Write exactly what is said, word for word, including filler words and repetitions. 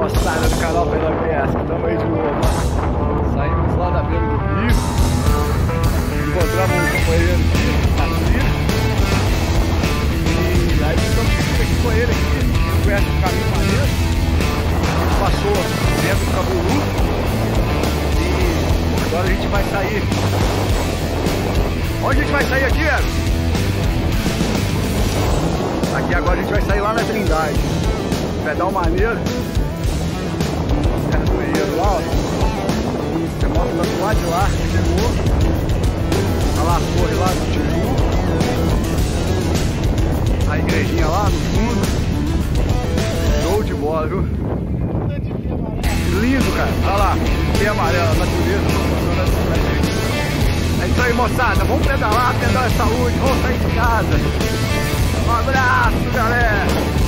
moçada do canal Fernando Pesca, estamos aí de novo. Saímos lá da beira do rio, encontramos um companheiro aqui, e aí estamos aqui com ele aqui, ele conhece o caminho maneiro, ele passou dentro do Caburu, e agora a gente vai sair. Onde a gente vai sair aqui, Eros? Aqui agora a gente vai sair lá na Trindade. Pedal maneiro. Cachoeiro lá, ó. Você mostra do lado de lá, chegou. Olha lá a torre lá do Tiju. A igrejinha lá no fundo. Show de bola, viu? Lindo, cara. Olha lá, tem amarelo, a natureza funcionando pra gente. É isso aí, moçada. Vamos pedalar, pedal é saúde. Vamos sair de casa. Um abraço, galera.